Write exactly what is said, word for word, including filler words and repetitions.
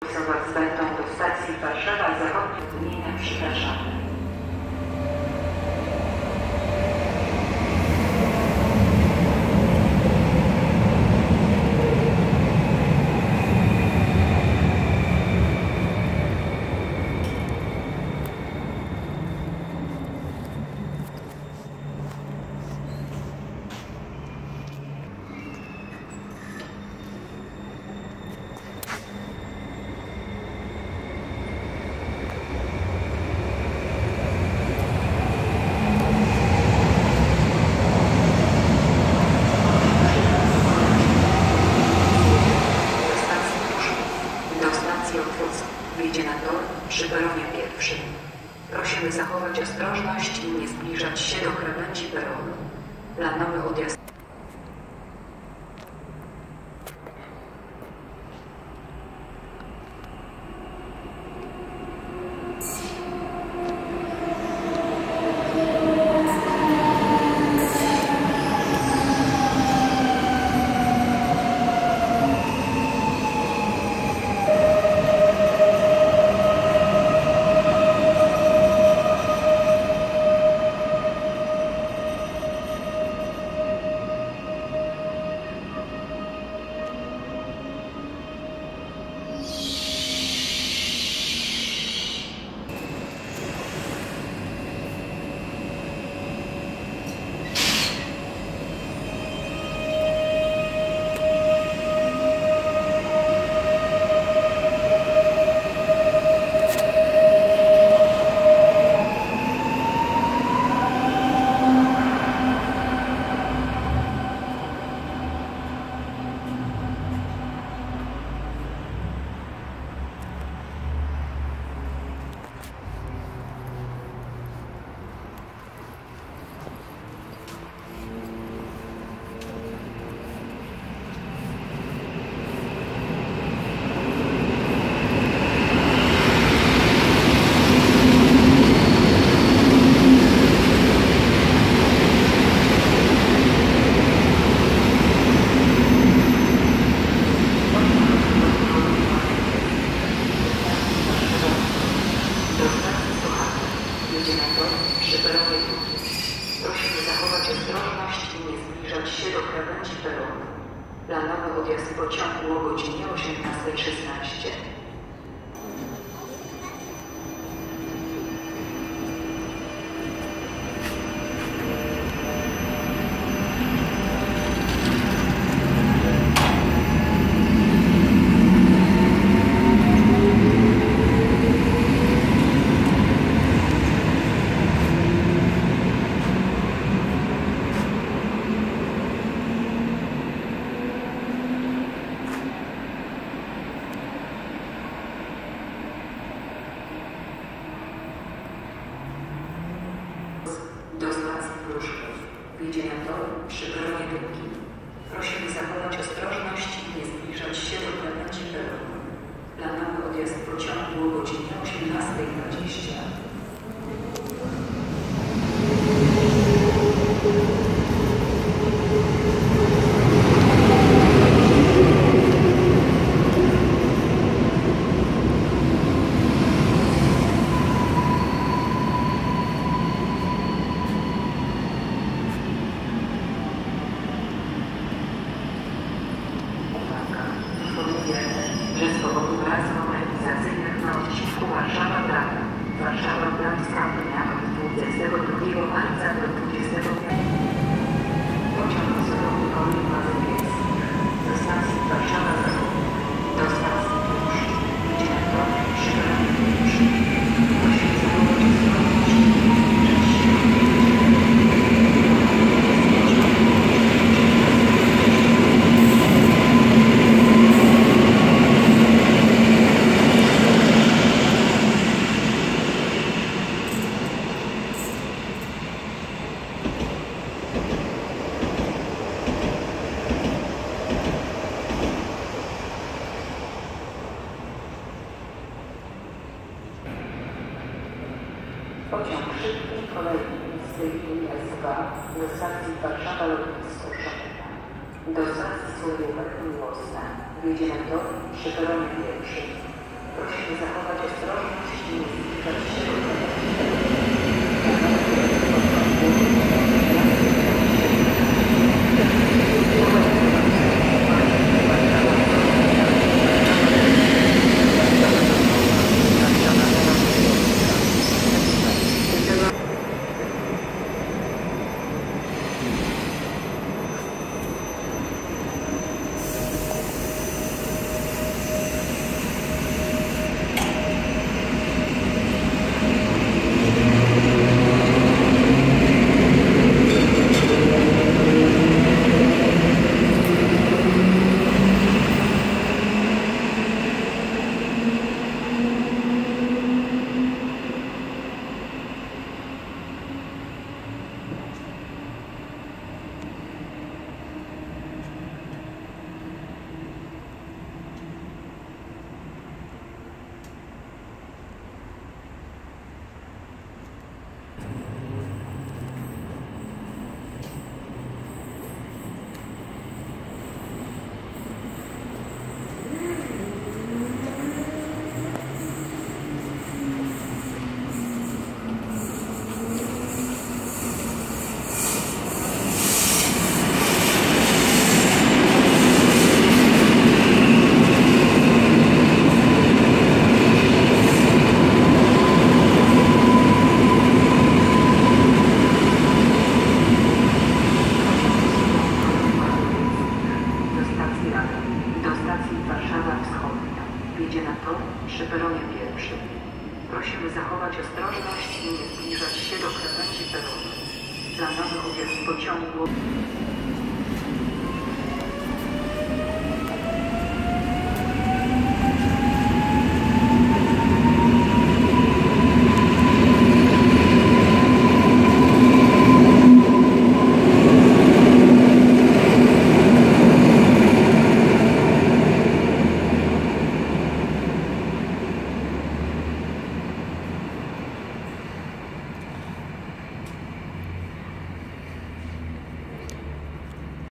Kursować będą do stacji Warszawa Zachodnia gmina Przybraszany. Wyjdzie na tor przy peronie pierwszym. Prosimy zachować ostrożność i nie zbliżać się do krawędzi peronu. Planowy odjazd. Prosimy zachować ostrożność i nie zbliżać się do krawędzi peronu. Planowy odjazd pociągu o godzinie osiemnastej szesnaście. Do stacji Pruszków. Wyjdzie na tor przy peronie drugim. Prosimy zachować ostrożność i nie zbliżać się do krawędzi peronu. Planowy odjazd pociągu o godzinie osiemnastej dwadzieścia. Że z powodu prac modernizacyjnych na odcinku Warszawa-Praga, Warszawa-Blanska od dwudziestego drugiego marca do dwudziestego piątego pociąg osobowy kolei mazowiecki do stacji Warszawa Zachodnia, do stacji Pruszków. Idzie na tor przy peronie pierwszym. Prosimy zachować ostrożność i nie zbliżać się do Pociąg szybki kolejny z tej linii S dwa do stacji Warszawa Lotnisko Chopina. Do stacji Słowiowa Miłosna. Wyjdzie na tor przy peronie pierwszym. Prosimy zachować ostrożność i nie zbliżać się do Jedzie na tor przy peronie pierwszym. Prosimy zachować ostrożność i nie zbliżać się do krawędzi peronu. Planowy odjazd pociągu